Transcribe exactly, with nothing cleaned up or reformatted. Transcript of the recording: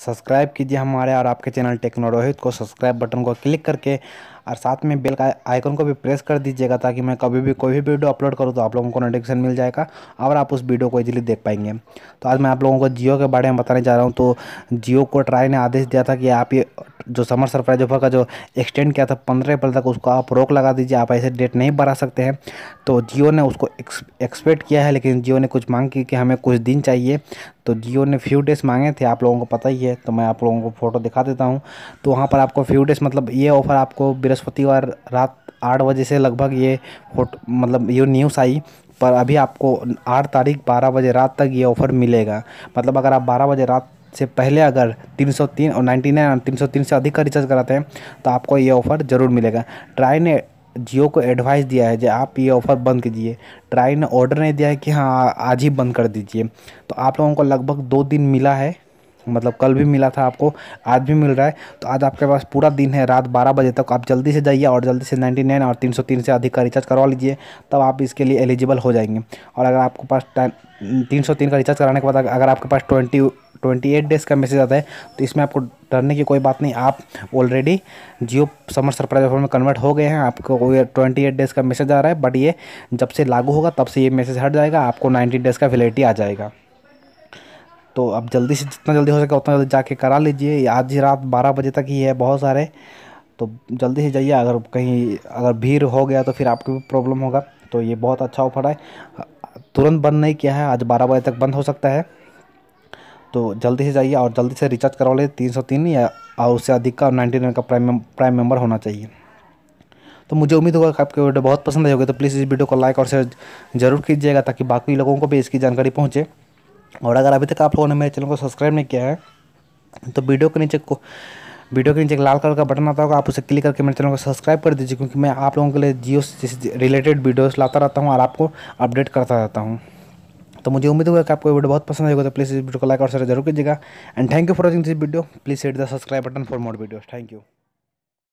Subscribe कीजिए हमारे और आपके चैनल टेक्नो रोहित को सब्सक्राइब बटन को क्लिक करके और साथ में बेल का आइकन को भी प्रेस कर दीजिएगा, ताकि मैं कभी भी कोई भी वीडियो अपलोड करूँ तो आप लोगों को नोटिफिकेशन मिल जाएगा और आप उस वीडियो को इजीली देख पाएंगे। तो आज मैं आप लोगों को जियो के बारे में बताने जा रहा हूँ। तो जियो को ट्राई ने आदेश दिया था कि आप ये जो समर सरप्राइज ऑफर का जो एक्सटेंड किया था पंद्रह अप्रैल तक, उसको आप रोक लगा दीजिए, आप ऐसे डेट नहीं बढ़ा सकते हैं। तो जियो ने उसको एक्सपेक्ट किया है, लेकिन जियो ने कुछ मांग की कि हमें कुछ दिन चाहिए। तो जियो ने फ्यू डेज़ मांगे थे, आप लोगों को पता ही है। तो मैं आप लोगों को फ़ोटो दिखा देता हूं। तो वहां पर आपको फ्यू डेज़ मतलब ये ऑफ़र आपको बृहस्पतिवार रात आठ बजे से लगभग ये फोटो मतलब ये न्यूज़ आई, पर अभी आपको आठ तारीख बारह बजे रात तक ये ऑफ़र मिलेगा। मतलब अगर आप बारह बजे रात से पहले अगर तीन सौ तीन और नाइन्टी नाइन और तीन सौ तीन से अधिक का रिचार्ज कराते हैं तो आपको ये ऑफ़र ज़रूर मिलेगा। ट्राई ने जियो को एडवाइस दिया है कि आप ये ऑफ़र बंद कीजिए। ट्राई ने ऑर्डर नहीं दिया है कि हाँ आज ही बंद कर दीजिए। तो आप लोगों को लगभग दो दिन मिला है, मतलब कल भी मिला था आपको, आज भी मिल रहा है। तो आज आपके पास पूरा दिन है, रात बारह बजे तक आप जल्दी से जाइए और जल्दी से नाइन्टी नाइन और तीन सौ तीन से अधिक का रिचार्ज करवा लीजिए, तब आप इसके लिए एलिजिबल हो जाएंगे। और अगर आपके पास तीन सौ तीन का रिचार्ज कराने के बाद अगर आपके पास ट्वेंटी ट्वेंटी एट डेज़ का मैसेज आता है तो इसमें आपको डरने की कोई बात नहीं। आप already Jio summer surprise offer में कन्वर्ट हो गए हैं, आपको ये ट्वेंटी एट डेज़ का मैसेज आ रहा है, बट ये जब से लागू होगा तब से ये मैसेज हट जाएगा, आपको नाइन्टी डेज़ का वैलिडिटी आ जाएगा। तो आप जल्दी से जितना जल्दी हो सके उतना जल्दी जाके करा लीजिए। आज ही रात बारह बजे तक ही है बहुत सारे, तो जल्दी से जाइए। अगर कहीं अगर भीड़ हो गया तो फिर आपको भी प्रॉब्लम होगा। तो ये बहुत अच्छा ऑफर है, तुरंत बंद नहीं किया है, आज बारह बजे तक बंद हो सकता है। तो जल्दी से जाइए और जल्दी से रिचार्ज करवा लीजिए तीन सौ तीन या और उससे अधिक का नाइन्टी नाइन का प्राइम प्राइम मेंबर होना चाहिए। तो मुझे उम्मीद होगा कि आपको वीडियो बहुत पसंद आई होगी। तो प्लीज़ इस वीडियो को लाइक और शेयर जरूर कीजिएगा, ताकि बाकी लोगों को भी इसकी जानकारी पहुँचे। और अगर अभी तक आप लोगों ने मेरे चैनल को सब्सक्राइब नहीं किया है तो वीडियो के नीचे को वीडियो के नीचे एक लाल कलर का बटन आता होगा, आप उसे क्लिक करके मेरे चैनल को सब्सक्राइब कर दीजिए, क्योंकि मैं आप लोगों के लिए जियो से रिलेटेड वीडियोस लाता रहता हूं और आपको अपडेट करता रहता हूं। तो मुझे उम्मीद होगा कि आपको वीडियो बहुत पसंद आएगा। तो प्लीज़ इस वीडियो को लाइक और शेयर जरूर कीजिएगा। And thank you for watching this video. Please hit the subscribe button for more videos. Thank you.